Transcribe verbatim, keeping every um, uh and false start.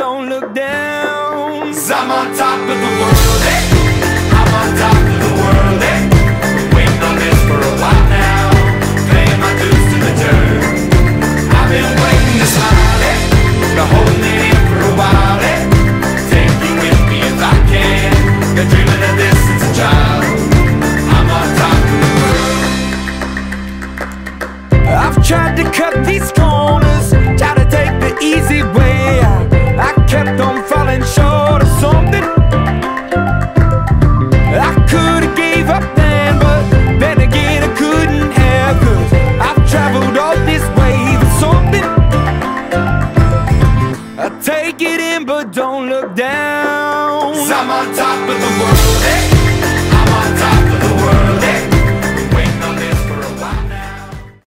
don't look down. 'Cause I'm on top of the world, eh? I'm on top of the world, eh? Been waiting on this for a while now, paying my dues to the dirt. I've been waiting to smile, eh? Been holding it in for a while, eh? Take you with me if I can. Been dreaming of this since a child. I'm on top of the world. I've tried to cut these corners, tried to take the easy way out. I kept on falling short of something. I could've gave up then, but then again I couldn't have, 'cause I've traveled all this way for something. I take it in but don't look down. 'Cause I'm on top of the world, eh?